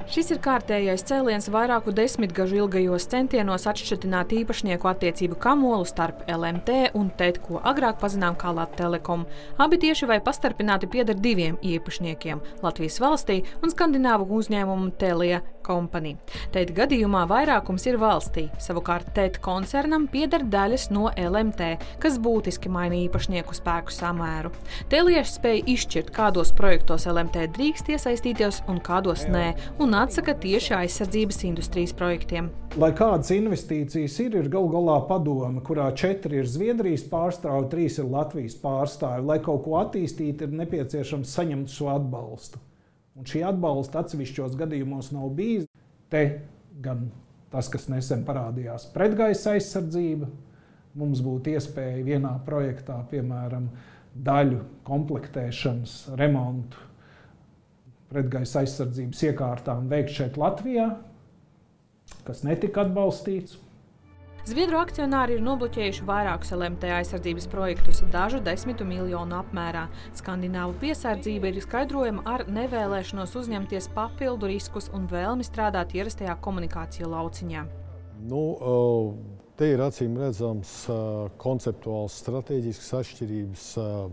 Šis ir kārtējais cēliens vairāku desmitgažu ilgajos centienos atšķirtināt īpašnieku attiecību kamolu starp LMT un TET, ko agrāk pazinām kā Latelekom. Abi tieši vai pastarpināti pieder diviem īpašniekiem – Latvijas valstī un skandināvu uzņēmumu Telia Company. TET gadījumā vairākums ir valstī, savukārt TET koncernam pieder daļas no LMT, kas būtiski maina īpašnieku spēku samēru. Telia spēja izšķirt, kādos projektos LMT drīkst iesaistīties un kādos nē, un atsaka tieši aizsardzības industrijas projektiem. Lai kādas investīcijas ir galu galā padome, kurā 4 ir Zviedrijas pārstāvi, 3 ir Latvijas pārstāvi. Lai kaut ko attīstītu, ir nepieciešams saņemt šo atbalstu. Un šī atbalsta atsevišķos gadījumos nav bijis. Te gan tas, kas nesen parādījās pretgaisa aizsardzība. Mums būtu iespēja vienā projektā, piemēram, daļu komplektēšanas, remontu pretgaisa aizsardzības iekārtām veikt šeit Latvijā, kas netika atbalstīts. Zviedru akcionāri ir nobloķējuši vairākus LMT aizsardzības projektus, dažu 10 miljonu apmērā. Skandināvu piesardzība ir skaidrojama ar nevēlēšanos uzņemties papildu riskus un vēlmi strādāt ierastajā komunikāciju lauciņā. Te ir acīm redzams konceptuāls strateģisks atšķirības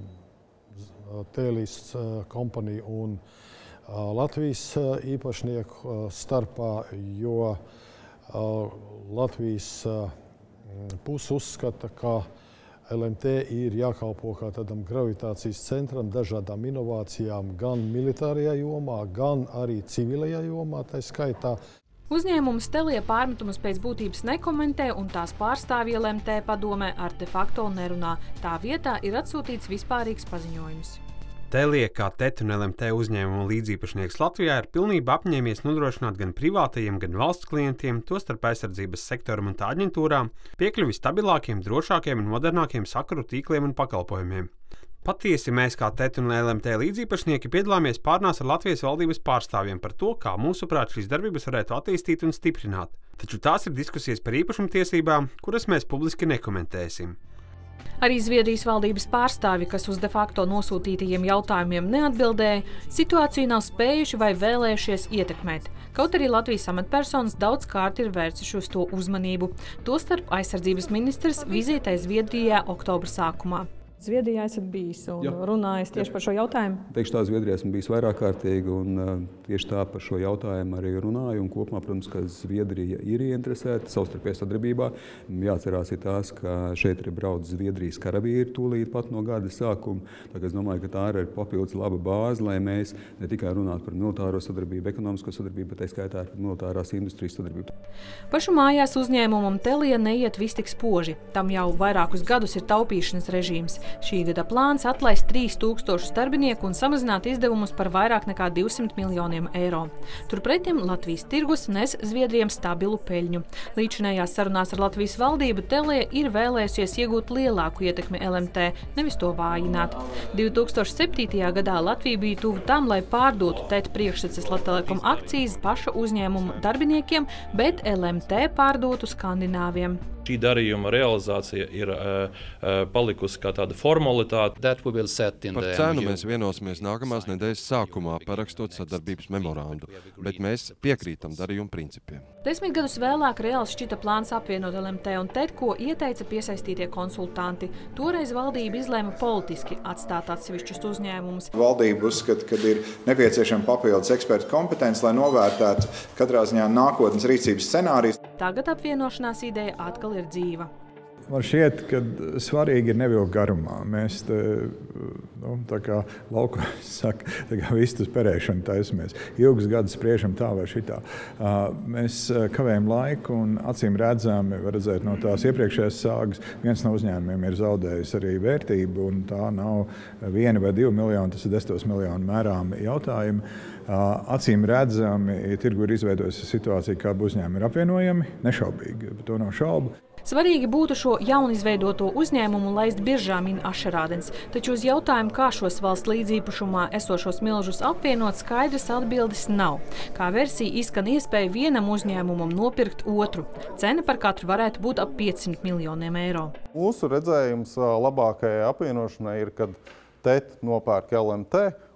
Telijas Company un Latvijas īpašnieku starpā, jo Latvijas puse uzskata, ka LMT ir jākalpo kā tādam gravitācijas centram dažādām inovācijām gan militārajā jomā, gan arī civilajā jomā, tā skaitā. Uzņēmums Telia pārmetumus pēc būtības nekomentē un tās pārstāvji LMT padomē ar de facto nerunā. Tā vietā ir atsūtīts vispārīgs paziņojums. Telia kā TET un LMT uzņēmumu līdziepašnieks Latvijā ir pilnībā apņēmies nodrošināt gan privātajiem, gan valsts klientiem, tostarp aizsardzības sektoram un tā aģentūrām, piekļuvi stabilākiem, drošākiem un modernākiem sakaru tīkliem un pakalpojumiem. Patiesi mēs kā TET un LMT līdziepašnieki piedalāmies pārunās ar Latvijas valdības pārstāvjiem par to, kā mūsuprāt šīs darbības varētu attīstīt un stiprināt. Taču tās ir diskusijas par īpašumtiesībām, kuras mēs publiski nekomentēsim. Arī Zviedrijas valdības pārstāvi, kas uz de facto nosūtītajiem jautājumiem neatbildēja, situāciju nav spējuši vai vēlējušies ietekmēt. Kaut arī Latvijas amatpersonas daudz kārt ir vērsuši uz to uzmanību. Tostarp aizsardzības ministrs vizītē Zviedrijā oktobra sākumā. Zviedrijā esat bijis un runājis tieši par šo jautājumu? Teikšu tā, Zviedrijā esmu bijis vairāk kārtīgi un tieši tā par šo jautājumu arī runāju. Un kopumā, protams, ka Zviedrija ir ieinteresēta savstarpējā sadarbībā. Jāatcerās ir tās, ka šeit ir brauc Zviedrijas karavīri tūlīt pat no gada sākuma. Tā kā es domāju, ka tā ir papildus laba bāze, lai mēs ne tikai runātu par militāro sadarbību, ekonomisko sadarbību, bet tā skaitā par militārās industrijas sadarbību. Pašu mājās uzņēmumam Telia neiet viss tik spoži. Tam jau vairākus gadus ir taupīšanas režīms. Šī gada plāns atlaist 3000 darbinieku un samazināt izdevumus par vairāk nekā 200 miljoniem eiro. Turpretim Latvijas tirgus nes Zviedrijam stabilu peļņu. Līdzinējās sarunās ar Latvijas valdību Telia ir vēlējusies iegūt lielāku ietekmi LMT, nevis to vājināt. 2007. gadā Latvija bija tuvu tam, lai pārdotu TET priekšsaces Latelekom akcijas paša uzņēmuma darbiniekiem, bet LMT pārdotu skandināviem. Šī darījuma realizācija ir palikusi kā tāda formalitāte. Par cenu mēs vienosimies nākamās nedēļas sākumā, parakstot sadarbības memorandu, bet mēs piekrītam darījuma principiem. 10 gadus vēlāk reāls šķita plāns apvienot LMT un TET, ko ieteica piesaistītie konsultanti. Toreiz valdība izlēma politiski atstāt atsevišķus uzņēmumus. Valdība uzskata, ka ir nepieciešama papildus ekspertu kompetence, lai novērtētu katrā ziņā nākotnes rīcības scenārijas. Tagad apvienošanās ideja atkal ir dzīva. Man šķiet, ka svarīgi ir nevilkt garumā. Mēs te, tā kā lauku saka, tā kā vistas perēšana taisamies. Ilgus gadus spriežam tā vai šitā. Mēs kavējam laiku un acīm redzami, var redzēt no tās iepriekšējās sāgas, viens no uzņēmumiem ir zaudējis arī vērtību, un tā nav 1 vai 2 miljoni, tas ir 10 miljonu mērām jautājumi. Acīm redzami, tirgu ir izveidojusi situācija, kā uzņēmumi ir apvienojami, nešaubīgi, to nav šaubu. Svarīgi būtu šo jaunizveidoto uzņēmumu laist biržā, min Ašerādens, taču uz jautājumu, kā šos valsts līdzīpašumā esošos milžus apvienot, skaidras atbildes nav. Kā versija izskan iespēja vienam uzņēmumam nopirkt otru. Cena par katru varētu būt ap 500 miljoniem eiro. Mūsu redzējums labākajai apvienošanai ir, kad TET nopērk LMT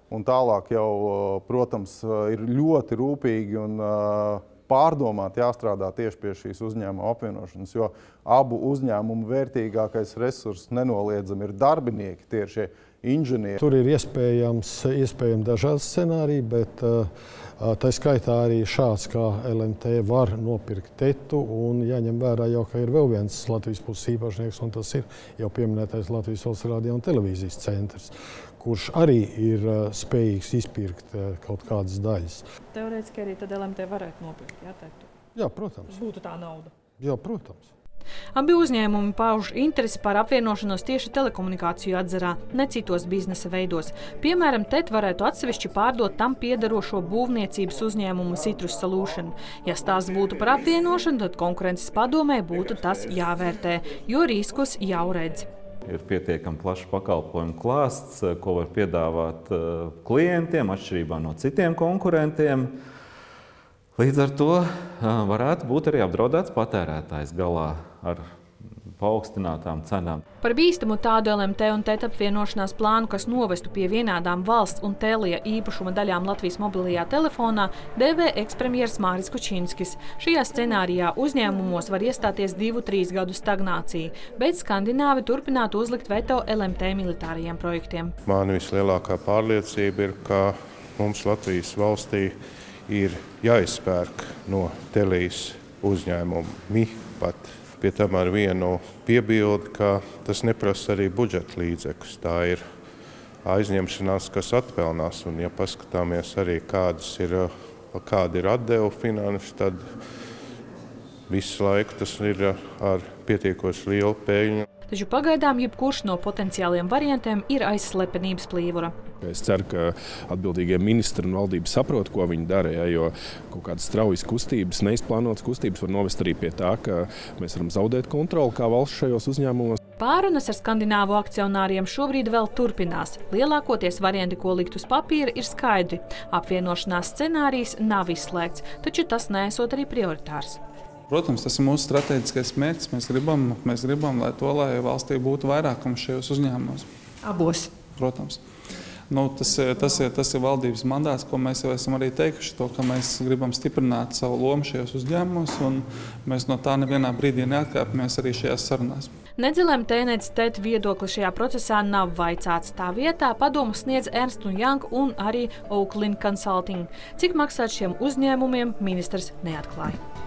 Un tālāk jau, protams, ir ļoti rūpīgi un pārdomāti jāstrādā tieši pie šīs uzņēmuma apvienošanas, jo abu uzņēmumu vērtīgākais resurs nenoliedzami ir darbinieki, tie ir šie inženieri. Tur ir iespējami dažādi scenāriji, bet tā skaitā arī šāds, kā LMT var nopirkt TETu, un jāņem vērā jau, ka ir vēl viens Latvijas puses īpašnieks, un tas ir jau pieminētais Latvijas Valsts radio un televīzijas centrs, kurš arī ir spējīgs izpirkt kaut kādas daļas. Teorētiski arī tad LMT varētu nopirkt, jā, TETu? Jā, protams. Būtu tā nauda. Jā, protams. Abi uzņēmumi pauž interesi par apvienošanos tieši telekomunikāciju atzarā, ne citos biznesa veidos. Piemēram, TET varētu atsevišķi pārdot tam piederošo būvniecības uzņēmumu Citrus Solution. Ja stāsts būtu par apvienošanu, tad konkurences padomē būtu tas jāvērtē, jo riskus jau redz. Ir pietiekami plašs pakalpojumu klāsts, ko var piedāvāt klientiem, atšķirībā no citiem konkurentiem. Līdz ar to varētu būt arī apdraudēts patērētājs galā ar paaugstinātām cenām. Par bīstamu tādu LMT un TET apvienošanās plānu, kas novestu pie vienādām valsts un Telia īpašuma daļām Latvijas mobilajā telefonā, dēvē ekspremjers Māris Kučinskis. Šajā scenārijā uzņēmumos var iestāties 2–3 gadu stagnācija, bet skandināvi turpinātu uzlikt veto LMT militārajiem projektiem. Man vislielākā pārliecība ir, ka mums Latvijas valstī ir jāizpērk no Telijas uzņēmumi pat. Pie tam ar vienu piebildi, ka tas neprasa arī budžeta līdzekļus. Tā ir aizņemšanās, kas atpelnās. Un, ja paskatāmies arī, kāda ir atdeva finanšu, tad visu laiku tas ir ar pietiekoši lielu peļņu. Taču pagaidām jebkurš no potenciāliem variantiem ir aiz slepenības plīvura. Es ceru, ka atbildīgie ministri un valdības saprot, ko viņi dara, jo kaut kādas straujas kustības, neizplānotas kustības var novest arī pie tā, ka mēs varam zaudēt kontroli kā valsts šajos uzņēmumos. Pārunas ar skandināvu akcionāriem šobrīd vēl turpinās. Lielākoties varianti, ko likt uz papīra, ir skaidri. Apvienošanās scenārijs nav izslēgts, taču tas neesot arī prioritārs. Protams, tas ir mūsu strateģiskais mērķis. Mēs gribam, lai valstī būtu vairākums šajos uzņēmumos. Abos? Protams. Tas ir valdības mandāts, ko mēs jau esam arī teikuši, ka mēs gribam stiprināt savu lomu šajos uzņēmumos, un mēs no tā nevienā brīdī neatkāpjamies arī šajās sarunās. Nedz LMT, nedz TET viedokli šajā procesā nav vaicāts. Tā vietā padomu sniedz Ernst & Young un arī Oaklin Consulting. Cik maksāt šiem uzņēmumiem, ministrs neatklāja.